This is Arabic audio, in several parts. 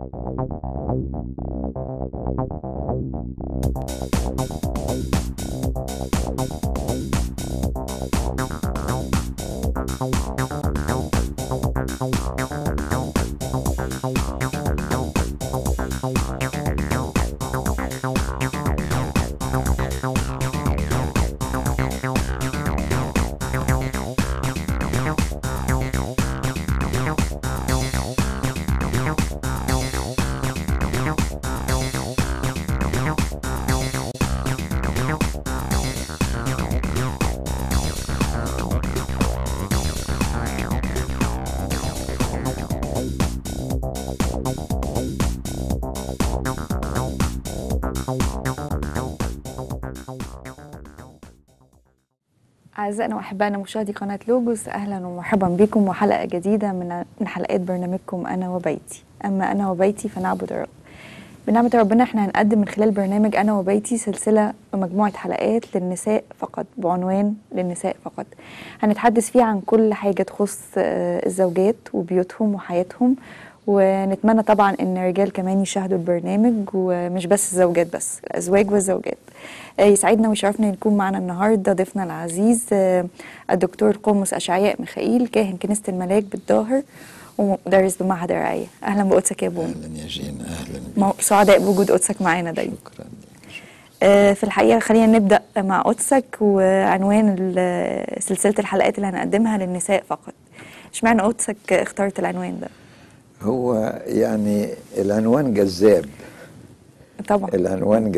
أعزائنا وأحبائنا مشاهدي قناة لوجوس، أهلا ومرحبا بكم وحلقة جديدة من حلقات برنامجكم أنا وبيتي. أما أنا وبيتي فنعبد الرب. بنعمة ربنا احنا هنقدم من خلال برنامج أنا وبيتي سلسلة ومجموعة حلقات للنساء فقط، بعنوان للنساء فقط. هنتحدث فيها عن كل حاجة تخص الزوجات وبيوتهم وحياتهم، ونتمنى طبعا ان الرجال كمان يشاهدوا البرنامج، ومش بس الزوجات بس، الازواج والزوجات. يسعدنا ويشرفنا نكون معنا النهارده ضيفنا العزيز الدكتور قمص اشعياء ميخائيل، كاهن كنيسه الملاك بالظاهر ومدرس بمعهد الرعايه. اهلا بقدسك يا بونا. اهلا يا جين، اهلا بك. سعداء بوجود قدسك معانا دايما. شكرا. في الحقيقه خلينا نبدا مع قدسك وعنوان سلسله الحلقات اللي هنقدمها للنساء فقط. اشمعنى قدسك اخترت العنوان ده؟ هو يعني العنوان جذاب طبعا. العنوان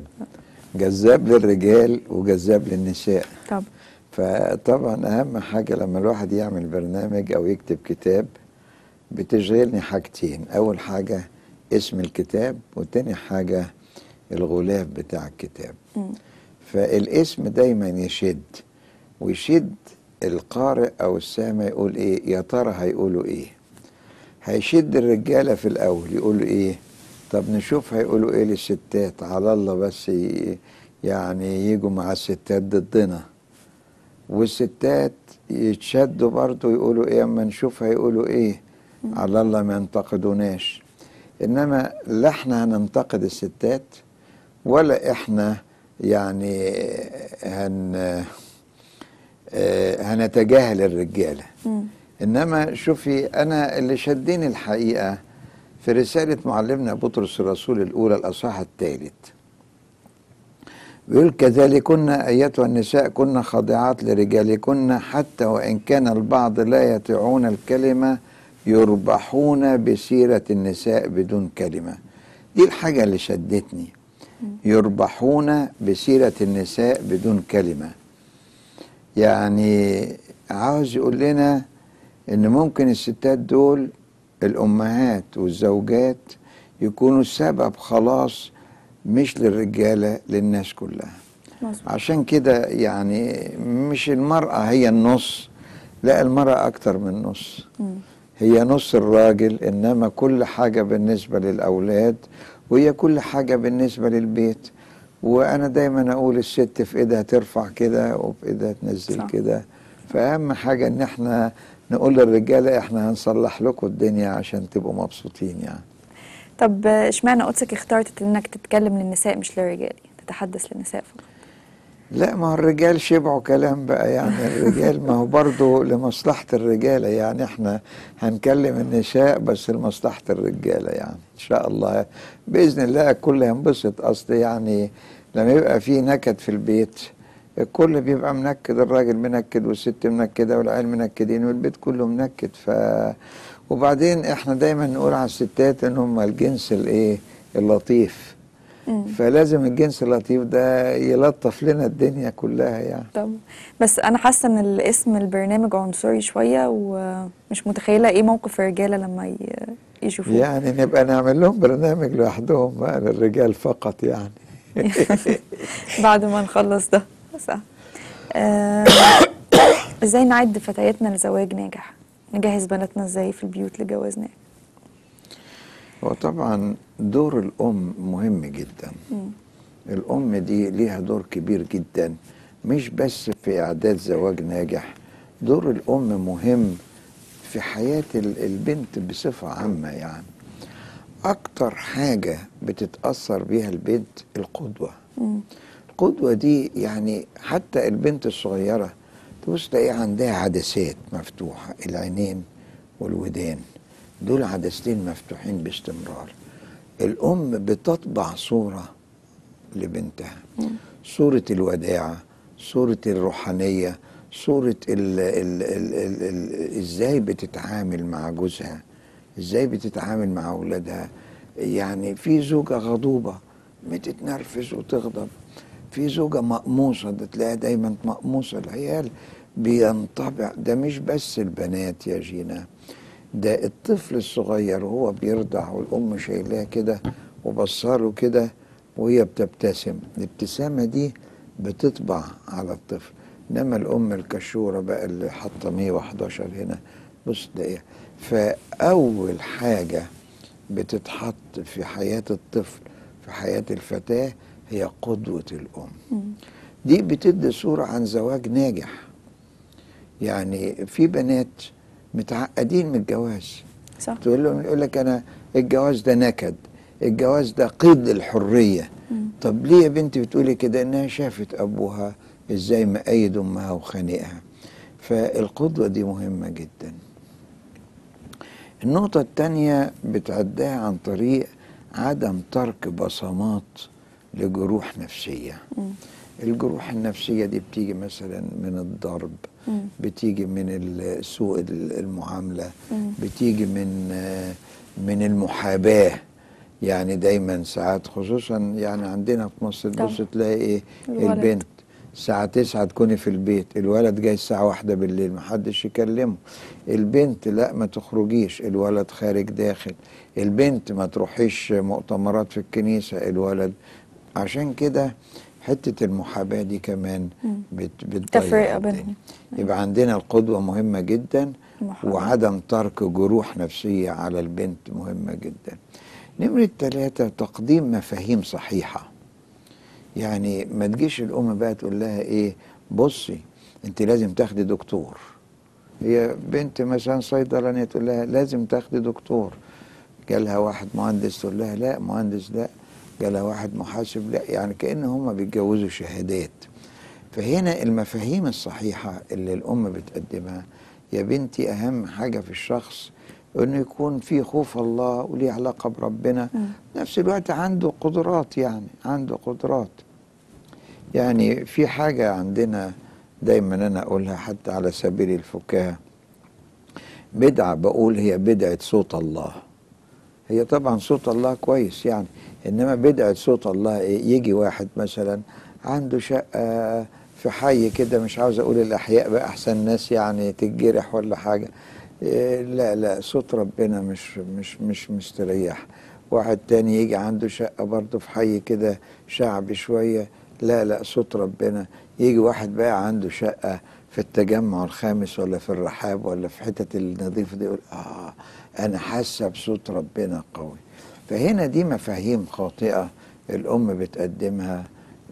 جذاب للرجال وجذاب للنساء طبعا. فطبعا اهم حاجة لما الواحد يعمل برنامج او يكتب كتاب بتشغلني حاجتين. اول حاجة اسم الكتاب، وتاني حاجة الغلاف بتاع الكتاب. فالاسم دايما يشد القارئ او السامع، يقول ايه يا ترى هيقولوا ايه. هيشد الرجالة في الأول يقولوا إيه، طب نشوف هيقولوا إيه للستات، على الله بس يعني يجوا مع الستات ضدنا. والستات يتشدوا برضو يقولوا إيه أما نشوف هيقولوا إيه، على الله ما ينتقدوناش. إنما لا إحنا هننتقد الستات ولا إحنا يعني هنتجاهل الرجالة. إنما شوفي، أنا اللي شدني الحقيقة في رسالة معلمنا بطرس الرسول الأولى الأصحاح الثالث، بيقول كذلكن أيتها النساء كن خاضعات لرجالكن، حتى وإن كان البعض لا يطيعون الكلمة يربحون بسيرة النساء بدون كلمة. دي الحاجة اللي شدتني، يربحون بسيرة النساء بدون كلمة. يعني عاوز يقول لنا إن ممكن الستات دول الأمهات والزوجات يكونوا السبب خلاص، مش للرجالة، للناس كلها. عشان كده يعني مش المرأة هي النص، لا، المرأة أكتر من نص. هي نص الراجل، إنما كل حاجة بالنسبة للأولاد، وهي كل حاجة بالنسبة للبيت. وأنا دايما أقول الست في إيدها ترفع كده وفي إيدها تنزل كده. فأهم حاجة إن احنا نقول للرجالة احنا هنصلح لكم الدنيا عشان تبقوا مبسوطين يعني. طب اشمعنى قدسك اخترت انك تتكلم للنساء مش للرجال، تتحدث للنساء فقط؟ لا، ما هو الرجال شبعوا كلام بقى يعني. الرجال ما هو برضو لمصلحة الرجالة يعني. احنا هنكلم النساء بس لمصلحة الرجالة يعني. ان شاء الله بإذن الله الكل ينبسط. اصل يعني لما يبقى في نكد في البيت الكل بيبقى منكد، الراجل منكد والست منكدة والعيال منكدين والبيت كله منكد. وبعدين احنا دايما نقول على الستات ان هم الجنس الايه اللطيف. فلازم الجنس اللطيف ده يلطف لنا الدنيا كلها يعني. طب بس انا حاسه ان الاسم البرنامج عنصري شويه، ومش متخيله ايه موقف الرجاله لما يشوفوه. يعني نبقى نعمل لهم برنامج لوحدهم بقى للرجال فقط يعني. بعد ما نخلص ده. صح. ازاي نعد فتياتنا لزواج ناجح؟ نجهز بناتنا ازاي في البيوت لجواز ناجح؟ وطبعا دور الأم مهم جدا. الأم دي ليها دور كبير جدا، مش بس في إعداد زواج ناجح. دور الأم مهم في حياة البنت بصفة عامة يعني. أكتر حاجة بتتأثر بيها البنت القدوة. القدوة دي يعني حتى البنت الصغيرة تبص تلاقي عندها عدسات مفتوحة، العينين والودان دول عدستين مفتوحين باستمرار. الأم بتطبع صورة لبنتها، صورة الوداعة، صورة الروحانية، صورة ازاي بتتعامل مع جوزها، ازاي بتتعامل مع أولادها. يعني في زوجة غضوبة بتتنرفز وتغضب، في زوجة مقموصة ده تلاقيها دايما مقموصة. العيال بينطبع، ده مش بس البنات يا جينا، ده الطفل الصغير وهو بيرضع والأم شايلاه كده وبصاله كده وهي بتبتسم، الابتسامة دي بتطبع على الطفل. إنما الأم الكشورة بقى اللي حاطة 111 هنا بص تلاقيها. فأول حاجة بتتحط في حياة الطفل في حياة الفتاة هي قدوة الأم. دي بتدي صورة عن زواج ناجح. يعني في بنات متعقدين من الجواز، صح. تقول لهم، يقول لك أنا الجواز ده نكد، الجواز ده قيد للحرية. طب ليه يا بنتي بتقولي كده؟ إنها شافت أبوها إزاي مقيد أمها وخانقها. فالقدوة دي مهمة جدا. النقطة التانية بتعدها عن طريق عدم ترك بصمات لجروح نفسية. الجروح النفسية دي بتيجي مثلا من الضرب، بتيجي من سوء المعاملة، بتيجي من المحاباة. يعني دايما ساعات خصوصا يعني عندنا في مصر تبص تلاقي ايه، البنت الساعة 9 تكوني في البيت، الولد جاي الساعة 1 بالليل محدش يكلمه. البنت لا ما تخرجيش، الولد خارج داخل. البنت ما تروحيش مؤتمرات في الكنيسة، الولد. عشان كده حتة المحاباة دي كمان بتضيع تفرقة بينهم. يبقى عندنا القدوة مهمة جدا، وعدم ترك جروح نفسية على البنت مهمة جدا. نمرة 3 تقديم مفاهيم صحيحة. يعني ما تجيش الأم بقى تقول لها إيه، بصي أنت لازم تاخدي دكتور. هي بنت مثلا صيدلانية تقول لها لازم تاخدي دكتور. جالها واحد مهندس تقول لها لا مهندس لا. جالها واحد محاسب لا. يعني كأن هما بيتجوزوا شهادات. فهنا المفاهيم الصحيحة اللي الأم بتقدمها، يا بنتي أهم حاجة في الشخص انه يكون في خوف الله وليه علاقة بربنا، نفس الوقت عنده قدرات، يعني عنده قدرات. يعني في حاجة عندنا دايما انا اقولها حتى على سبيل الفكاهة، بدعة بقول هي بدعة صوت الله. هي طبعا صوت الله كويس يعني، انما بدعة صوت الله ايه؟ يجي واحد مثلا عنده شقة في حي كده، مش عاوز اقول الاحياء بقى احسن ناس يعني تتجرح ولا حاجة، لا لا صوت ربنا مش مستريح. واحد تاني يجي عنده شقة برضه في حي كده شعبي شوية، لا لا صوت ربنا. يجي واحد بقى عنده شقة في التجمع الخامس ولا في الرحاب ولا في حتة النظيفة دي، يقول أنا حاسة بصوت ربنا قوي. فهنا دي مفاهيم خاطئة الأم بتقدمها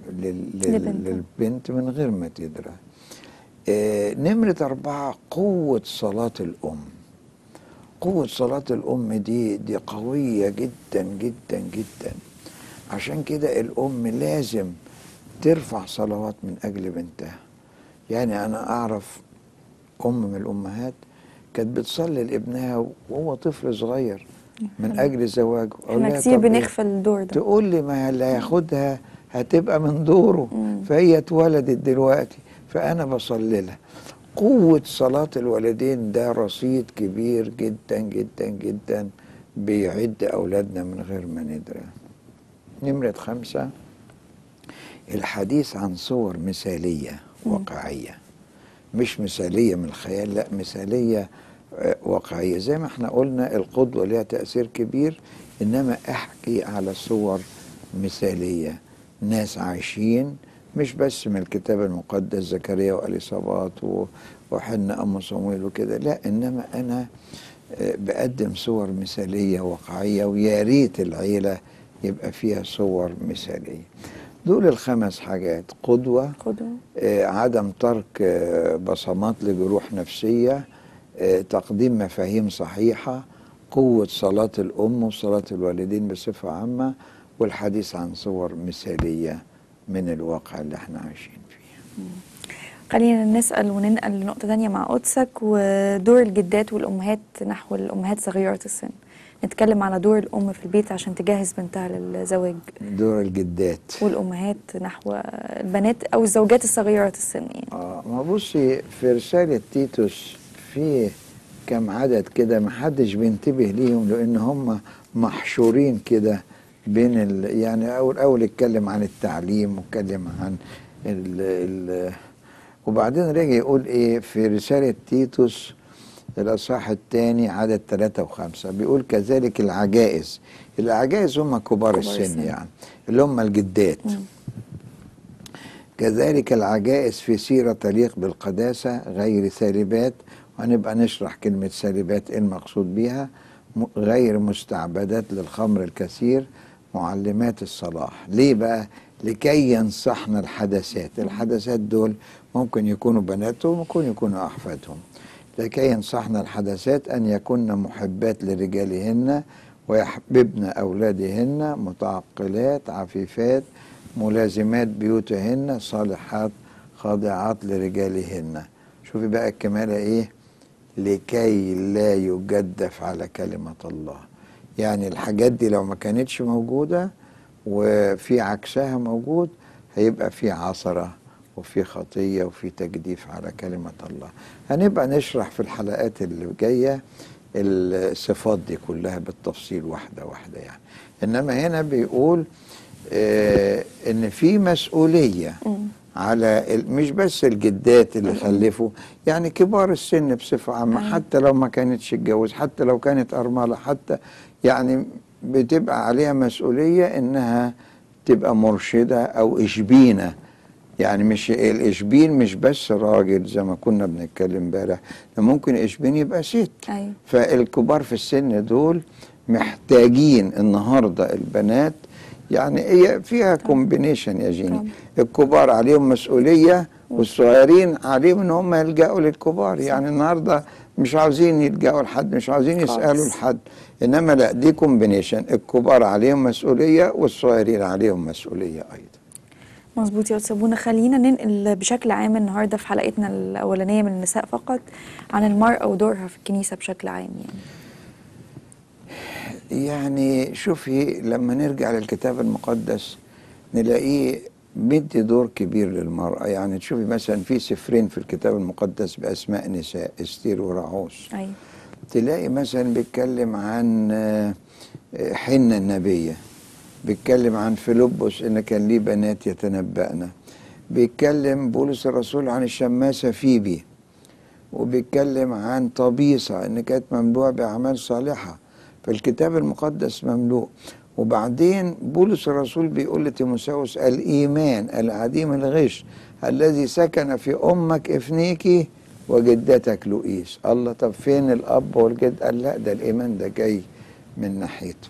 للبنت من غير ما تدرى. نمرة 4 قوة صلاة الأم. قوة صلاة الأم دي قوية جدا جدا جدا. عشان كده الأم لازم ترفع صلوات من أجل بنتها. يعني أنا أعرف أم من الأمهات كانت بتصلي لابنها وهو طفل صغير من أجل زواجه. احنا كتير بنغفل الدور ده. تقول لي ما اللي هياخدها هتبقى من دوره، فهي اتولدت دلوقتي فأنا بصلي لها. قوة صلاة الوالدين ده رصيد كبير جدا جدا جدا بيعد أولادنا من غير ما ندري. نمرة 5 الحديث عن صور مثالية واقعية، مش مثالية من الخيال، لا مثالية واقعية. زي ما احنا قلنا القدوة لها تأثير كبير، إنما أحكي على صور مثالية، ناس عايشين مش بس من الكتاب المقدس زكريا وأليصابات وحنا أم صمويل وكده، لا إنما أنا بقدم صور مثالية واقعية، ويا ريت العيلة يبقى فيها صور مثالية. دول ال5 حاجات: قدوة، عدم ترك بصمات لجروح نفسية، تقديم مفاهيم صحيحة، قوة صلاة الأم وصلاة الوالدين بصفة عامة، والحديث عن صور مثالية من الواقع اللي احنا عايشين فيه. خلينا نسأل وننقل لنقطة تانية مع قدسك، ودور الجدات والأمهات نحو الأمهات صغيرة السن. نتكلم على دور الأم في البيت عشان تجهز بنتها للزواج. دور الجدات والأمهات نحو البنات أو الزوجات الصغيرة السن يعني. ما بصي، في رسالة تيتوس في كم عدد كده محدش بينتبه ليهم، لأن هم محشورين كده بين يعني أول اتكلم عن التعليم، واتكلم عن وبعدين رجع يقول إيه في رسالة تيتوس الأصحاح الثاني عدد 3 و5، بيقول كذلك العجائز. العجائز هم كبار السن يعني، اللي هم الجدات. كذلك العجائز في سيرة تليق بالقداسة غير سالبات، وهنبقى نشرح كلمة سالبات ايه المقصود بيها، غير مستعبدات للخمر الكثير، معلمات الصلاح. ليه بقى؟ لكي ينصحن الحدثات. الحدثات دول ممكن يكونوا بناتهم وممكن يكونوا أحفادهم. لكي ينصحن الحدثات أن يكون محبات لرجالهن ويحببن أولادهن، متعقلات عفيفات ملازمات بيوتهن، صالحات خاضعات لرجالهن. شوفي بقى الكمالة ايه؟ لكي لا يجدف على كلمة الله. يعني الحاجات دي لو ما كانتش موجودة وفي عكسها موجود، هيبقى في عثرة وفي خطية وفي تجديف على كلمة الله. هنبقى نشرح في الحلقات اللي جاية الصفات دي كلها بالتفصيل واحدة واحدة يعني. إنما هنا بيقول ان في مسؤولية على مش بس الجدات اللي خلفوا، يعني كبار السن بصفة عامة، حتى لو ما كانتش اتجوز، حتى لو كانت أرملة، حتى يعني بتبقى عليها مسؤولية انها تبقى مرشدة او اشبينة. يعني مش الاشبين مش بس راجل زي ما كنا بنتكلم امبارح، ممكن اشبين يبقى ست. فالكبار في السن دول محتاجين النهارده البنات، يعني هي فيها كومبينيشن يا جيني. الكبار عليهم مسؤولية والصغيرين عليهم ان هم يلجأوا للكبار. يعني النهارده مش عاوزين يلجأوا لحد، مش عاوزين يسألوا لحد، انما لا، دي كومبينيشن. الكبار عليهم مسؤولية والصغيرين عليهم مسؤولية ايضا. مظبوط يا أستاذ بونا. خلينا ننقل بشكل عام النهارده في حلقتنا الأولانية من النساء فقط عن المرأة ودورها في الكنيسة بشكل عام يعني شوفي، لما نرجع للكتاب المقدس نلاقيه مدي دور كبير للمرأة. يعني تشوفي مثلا في سفرين في الكتاب المقدس بأسماء نساء، استير ورعوس. تلاقي مثلا بيتكلم عن حنة النبية، بيتكلم عن فيلبس ان كان ليه بنات يتنبأن، بيتكلم بولس الرسول عن الشماسة فيبي، وبيتكلم عن طبيصة ان كانت مملوءة بأعمال صالحة. فالكتاب المقدس مملوء. وبعدين بولس الرسول بيقول لتيموثاوس الإيمان العديم الغش الذي سكن في أمك إفنيكي وجدتك لؤيس. الله، طب فين الأب والجد؟ قال لا، ده الإيمان ده جاي من ناحيته.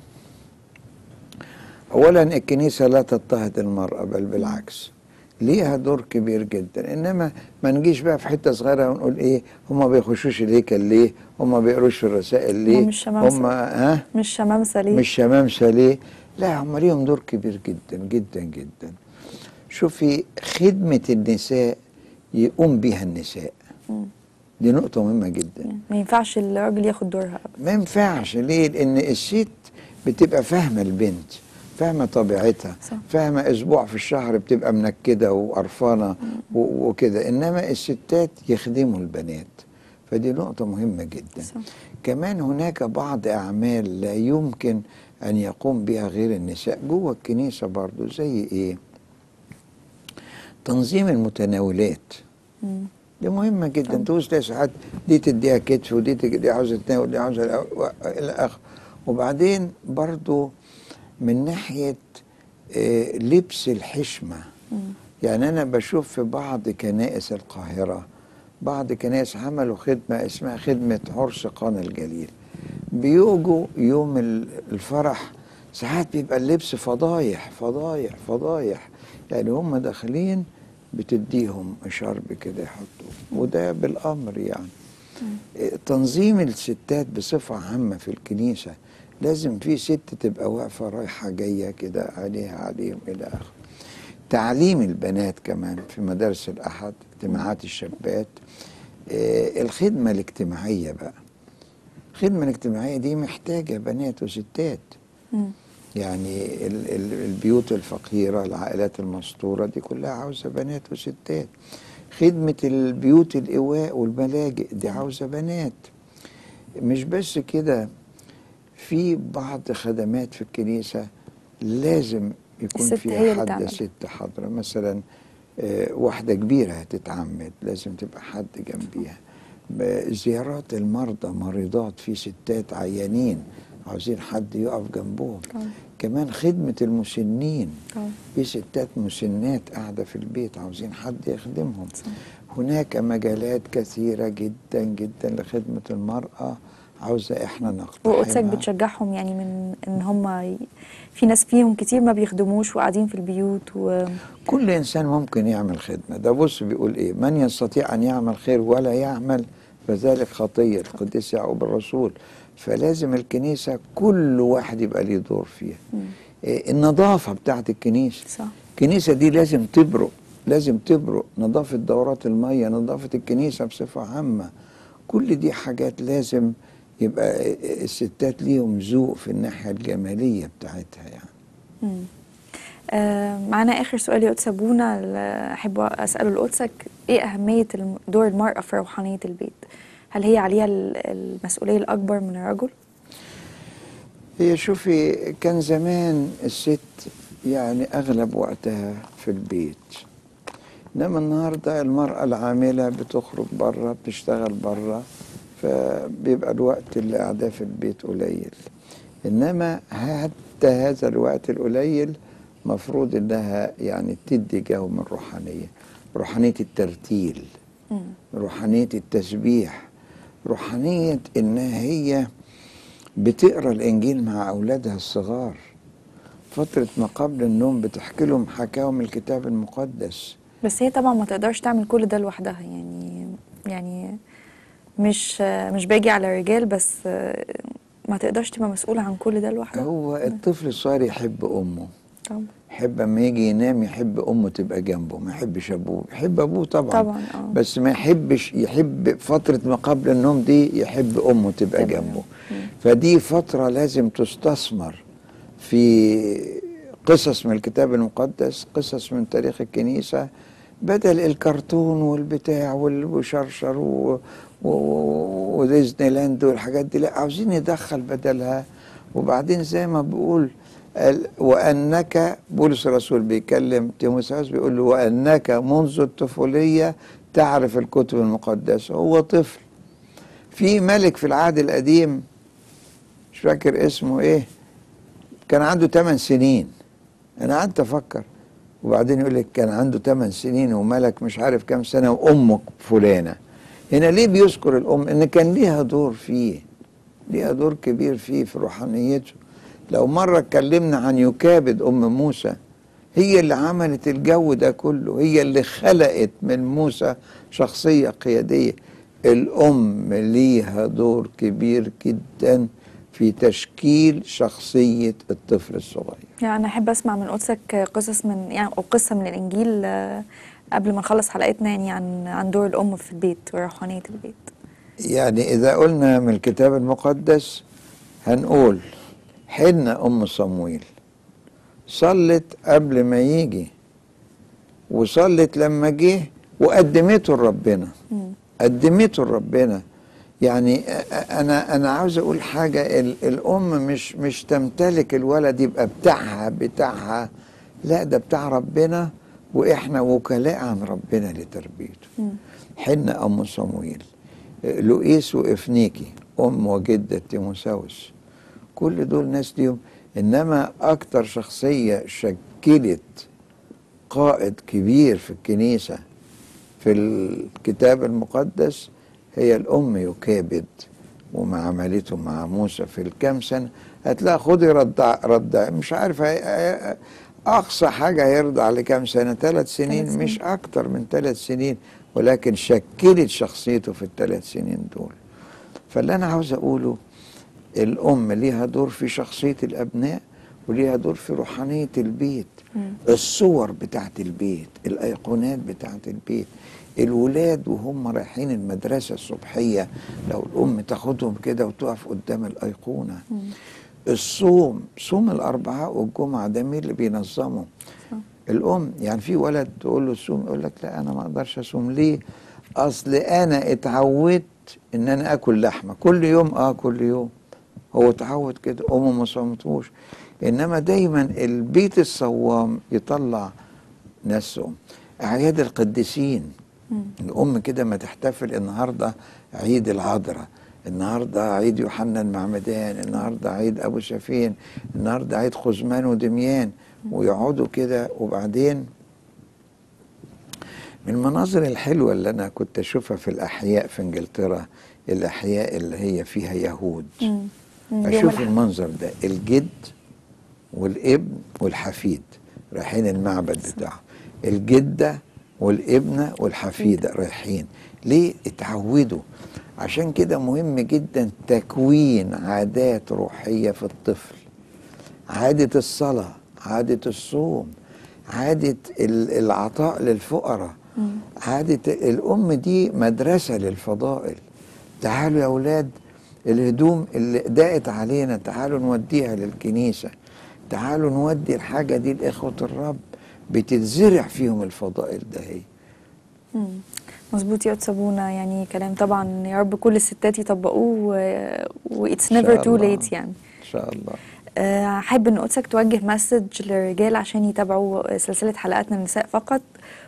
أولا الكنيسة لا تضطهد المرأة، بل بالعكس ليها دور كبير جدا. انما ما نجيش بقى في حته صغيره ونقول ايه هم ما بيخشوش الهيكل ليه، هم ما بيقروش في الرسائل ليه، مش شمامسه، مش شمامسه ليه، مش شمامسه ليه. لا، هم ليهم دور كبير جدا جدا جدا. شوفي، خدمه النساء يقوم بها النساء. دي نقطه مهمه جدا. ما ينفعش الراجل ياخد دورها ابدا. ما ينفعش. ليه؟ لان الست بتبقى فاهمه البنت، فاهمة طبيعتها، فاهمة أسبوع في الشهر بتبقى منكدة وقرفانة وكده. إنما الستات يخدموا البنات، فدي نقطة مهمة جدا. كمان هناك بعض أعمال لا يمكن أن يقوم بها غير النساء جوه الكنيسة برضو. زي إيه؟ تنظيم المتناولات. دي مهمة جدا. تقول ساعات دي تديها كتف، ودي دي عاوزة تناول، ودي عاوزة إلى آخره. وبعدين برضو من ناحية لبس الحشمة. يعني أنا بشوف في بعض كنائس القاهرة، بعض كنائس عملوا خدمة اسمها خدمة عرس قانا الجليل. بيوجوا يوم الفرح ساعات بيبقى اللبس فضايح فضايح فضايح، يعني هم داخلين بتديهم شرب كده يحطوه، وده بالأمر يعني. تنظيم الستات بصفة عامة في الكنيسة، لازم في ست تبقى واقفة رايحة جاية كده عليها عليهم إلى آخره. تعليم البنات كمان في مدارس الأحد، اجتماعات الشابات. الخدمة الاجتماعية بقى، الخدمة الاجتماعية دي محتاجة بنات وستات. يعني البيوت الفقيرة، العائلات المستورة دي كلها عاوزة بنات وستات. خدمة البيوت الإيواء والملاجئ دي عاوزة بنات. مش بس كده، في بعض خدمات في الكنيسة لازم يكون فيها حد ست حاضرة. مثلا واحدة كبيرة هتتعمد لازم تبقى حد جنبيها. زيارات المرضى، مريضات، في ستات عيانين عاوزين حد يقف جنبهم. كمان خدمة المسنين، في ستات مسنات قاعدة في البيت عاوزين حد يخدمهم. هناك مجالات كثيرة جدا جدا لخدمة المرأة عاوزة احنا نقتحمها. وقدسك بتشجعهم يعني من ان هم في ناس فيهم كتير ما بيخدموش وقاعدين في البيوت كل انسان ممكن يعمل خدمة. ده بص بيقول ايه: من يستطيع ان يعمل خير ولا يعمل فذلك خطية، القديس يعقوب الرسول. فلازم الكنيسة كل واحد يبقى ليه دور فيها. النظافة بتاعت الكنيسة، صح. الكنيسة دي لازم تبرق، لازم تبرق. نظافة دورات المية، نظافة الكنيسة بصفة عامة. كل دي حاجات لازم يبقى الستات ليهم ذوق في الناحية الجمالية بتاعتها يعني. معنا آخر سؤال يا قدس أبونا، أحب أسأله لقدسك: إيه أهمية دور المرأة في روحانية البيت؟ هل هي عليها المسؤولية الأكبر من الرجل؟ هي شوفي، كان زمان الست يعني أغلب وقتها في البيت، إنما النهاردة المرأة العاملة بتخرج بره، بتشتغل بره، فبيبقى الوقت اللي قاعداه في البيت قليل. إنما حتى هذا الوقت القليل مفروض إنها يعني تدي جو من الروحانية، روحانية الترتيل، روحانية التسبيح، روحانية إنها هي بتقرأ الإنجيل مع أولادها الصغار. فترة ما قبل النوم بتحكي لهم حكاوم الكتاب المقدس. بس هي طبعا ما تقدرش تعمل كل ده لوحدها، يعني مش باجي على الرجال، بس ما تقدرش تبقى مسؤولة عن كل ده لوحدها. هو الطفل الصغير يحب أمه طبعا، يحب اما يجي ينام يحب أمه تبقى جنبه، ما يحبش أبوه. يحب أبوه طبعا بس ما يحبش، يحب فترة ما قبل النوم دي يحب أمه تبقى جنبه. فدي فترة لازم تستثمر في قصص من الكتاب المقدس، قصص من تاريخ الكنيسة، بدل الكرتون والبتاع والشرشر وديزني لاند والحاجات دي. لا، عاوزين ندخل بدلها. وبعدين زي ما بقول وأنك، بولس الرسول بيكلم تيموثاوس بيقول له: وأنك منذ الطفولية تعرف الكتب المقدسة. هو طفل. في ملك في العهد القديم مش فاكر اسمه ايه، كان عنده 8 سنين. انا قعدت افكر، وبعدين يقول لك كان عنده 8 سنين وملك مش عارف كام سنة وامه فلانة. هنا ليه بيذكر الام؟ ان كان ليها دور فيه، ليها دور كبير فيه في روحانيته. لو مرة اتكلمنا عن يوكابد ام موسى، هي اللي عملت الجو ده كله، هي اللي خلقت من موسى شخصية قيادية. الام ليها دور كبير جدا في تشكيل شخصية الطفل الصغير. يعني أنا أحب أسمع من قدسك قصص أو قصة من الإنجيل قبل ما نخلص حلقتنا، يعني عن دور الأم في البيت وروحانية البيت. يعني إذا قلنا من الكتاب المقدس هنقول حنة أم صمويل صلت قبل ما يجي، وصلت لما جه، وقدمته لربنا. قدمته لربنا. يعني انا عاوز اقول حاجه: الام مش تمتلك الولد يبقى بتاعها، لا، ده بتاع ربنا، واحنا وكلاء عن ربنا لتربيته. حنة ام صمويل، لؤيس وافنيكي ام وجده تيموثاوس، كل دول ناس ليهم. انما اكتر شخصيه شكلت قائد كبير في الكنيسه في الكتاب المقدس هي الأم يوكابد. وما عملته مع موسى في الكام سنة هتلاقي خدي رضع مش عارف أقصى حاجة هيرضع لكام سنة؟ 3 سنين، 3 سنين. مش أكتر من 3 سنين، ولكن شكلت شخصيته في ال3 سنين دول. فاللي أنا عاوز أقوله، الأم ليها دور في شخصية الأبناء، وليها دور في روحانية البيت. الصور بتاعت البيت، الأيقونات بتاعت البيت، الولاد وهم رايحين المدرسة الصبحية لو الأم تاخدهم كده وتقف قدام الأيقونة. الصوم، صوم الأربعاء والجمعة، ده مين اللي بينظمه؟ الأم. يعني في ولد تقول له صوم، يقول لك لا أنا ما أقدرش أصوم. ليه؟ أصل أنا اتعودت إن أنا آكل لحمة كل يوم. كل يوم هو اتعود كده، أمه ما صومتوش. إنما دايما البيت الصوام يطلع ناس صوم. أعياد القديسين، الأم كده ما تحتفل النهاردة عيد العذراء، النهاردة عيد يوحنا المعمدان، النهاردة عيد أبو شفين، النهاردة عيد خزمان ودميان، ويقعدوا كده. وبعدين من المناظر الحلوة اللي أنا كنت أشوفها في الأحياء في إنجلترا، الأحياء اللي هي فيها يهود، أشوف المنظر ده، الجد والابن والحفيد رايحين المعبد بتاعه، الجدة والابنة والحفيدة رايحين. ليه؟ اتعودوا. عشان كده مهم جدا تكوين عادات روحية في الطفل، عادة الصلاة، عادة الصوم، عادة العطاء للفقراء، عادة الأم دي مدرسة للفضائل. تعالوا يا أولاد، الهدوم اللي ضاقت علينا تعالوا نوديها للكنيسة، تعالوا نودي الحاجة دي لإخوة الرب، بتتزرع فيهم الفضائل ده. هي مظبوط يا قدس ابونا، يعني كلام طبعا يا رب كل الستات يطبقوه و it's إن never شاء too الله. late يعني. إن شاء الله. حابب ان قدسك توجه مسج للرجال عشان يتابعوا سلسلة حلقاتنا النساء فقط،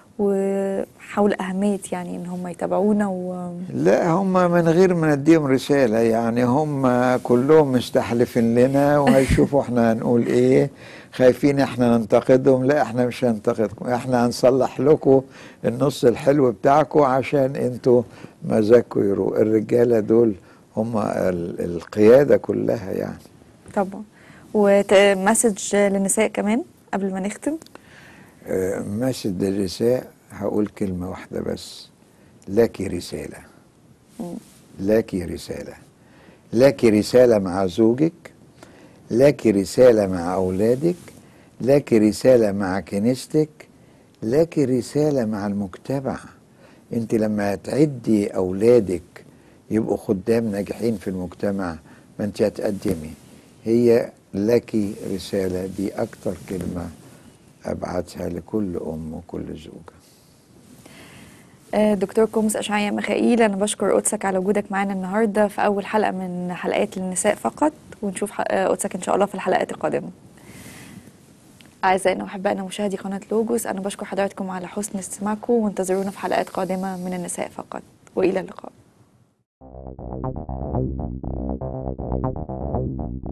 وحول أهمية يعني ان هم يتابعونا لا، هم من غير ما نديهم رسالة، يعني هم كلهم مستحلفين لنا وهيشوفوا احنا هنقول ايه، خايفين احنا ننتقدهم. لا، احنا مش هننتقدكم، احنا هنصلح لكم النص الحلو بتاعكم عشان انتوا مزاجكم يروق. الرجالة دول هم القيادة كلها يعني. طبعا. ومسج للنساء كمان قبل ما نختم. مسج للنساء، هقول كلمة واحدة بس: لك رسالة. لك رسالة. لك رسالة مع زوجك، لك رسالة مع أولادك، لك رسالة مع كنيستك، لك رسالة مع المجتمع. انت لما تعدي أولادك يبقوا خدام ناجحين في المجتمع، ما انت هتقدمي. هي لك رسالة، دي أكتر كلمة أبعتها لكل أم وكل زوجة. دكتور كومس أشعيا ميخائيل، أنا بشكر قدسك على وجودك معانا النهاردة في أول حلقة من حلقات للنساء فقط، ونشوف قدسك إن شاء الله في الحلقات القادمة. أعزائنا وأحبائنا مشاهدي قناة لوجوس، أنا بشكر حضراتكم على حسن استماعكم، وانتظرونا في حلقات قادمة من النساء فقط، وإلى اللقاء.